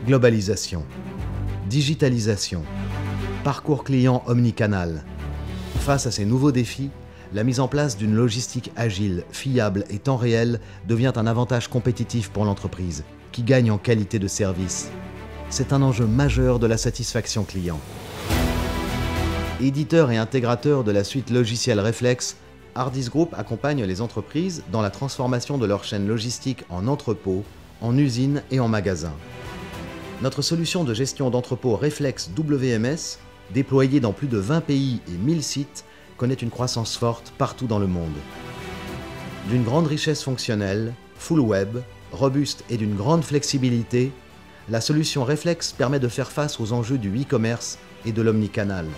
Globalisation, digitalisation, parcours client omnicanal. Face à ces nouveaux défis, la mise en place d'une logistique agile, fiable et temps réel devient un avantage compétitif pour l'entreprise, qui gagne en qualité de service. C'est un enjeu majeur de la satisfaction client. Éditeur et intégrateur de la suite logicielle Reflex, Hardis Group accompagne les entreprises dans la transformation de leur chaîne logistique en entrepôt, en usine et en magasin. Notre solution de gestion d'entrepôt Reflex WMS, déployée dans plus de 20 pays et 1000 sites, connaît une croissance forte partout dans le monde. D'une grande richesse fonctionnelle, full web, robuste et d'une grande flexibilité, la solution Reflex permet de faire face aux enjeux du e-commerce et de l'omnicanal.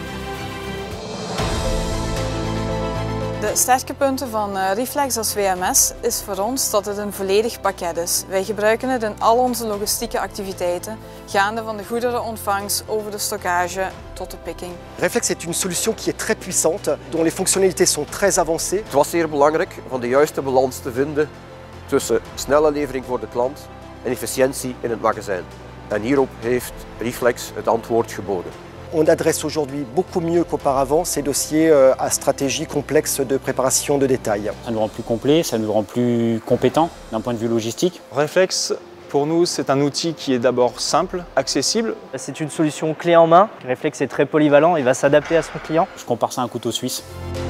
De sterke punten van Reflex als WMS is voor ons dat het een volledig pakket is. Wij gebruiken het in al onze logistieke activiteiten, gaande van de goederenontvangst over de stockage tot de picking. Reflex est une solution qui est très puissante, dont les fonctionnalités sont très avancées. Het was zeer belangrijk om de juiste balans te vinden tussen snelle levering voor de klant en efficiëntie in het magazijn. En hierop heeft Reflex het antwoord geboden. On adresse aujourd'hui beaucoup mieux qu'auparavant ces dossiers à stratégie complexe de préparation de détail. Ça nous rend plus complet, ça nous rend plus compétents d'un point de vue logistique. Reflex, pour nous, c'est un outil qui est d'abord simple, accessible. C'est une solution clé en main. Reflex est très polyvalent, il va s'adapter à son client. Je compare ça à un couteau suisse.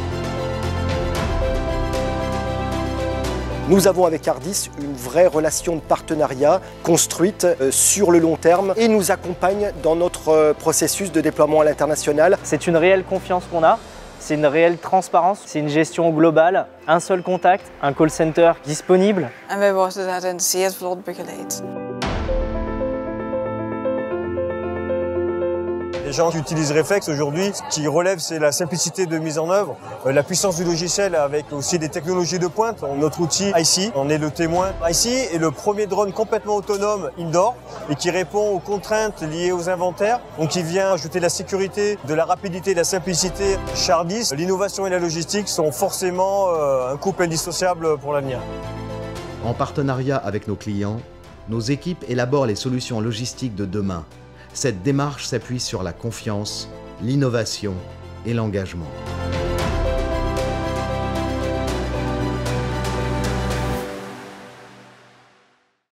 Nous avons avec Hardis une vraie relation de partenariat construite sur le long terme et nous accompagne dans notre processus de déploiement à l'international. C'est une réelle confiance qu'on a, c'est une réelle transparence, c'est une gestion globale, un seul contact, un call center disponible. En wij worden daarin zeer vlot begeleid. Les gens qui utilisent Reflex aujourd'hui, ce qui relève, c'est la simplicité de mise en œuvre, la puissance du logiciel avec aussi des technologies de pointe. Notre outil IC, on est le témoin. IC est le premier drone complètement autonome indoor et qui répond aux contraintes liées aux inventaires. Donc il vient ajouter de la sécurité, de la rapidité, de la simplicité. Chez Hardis, l'innovation et la logistique sont forcément un couple indissociable pour l'avenir. En partenariat avec nos clients, nos équipes élaborent les solutions logistiques de demain. Cette démarche s'appuie sur la confiance, l'innovation et l'engagement.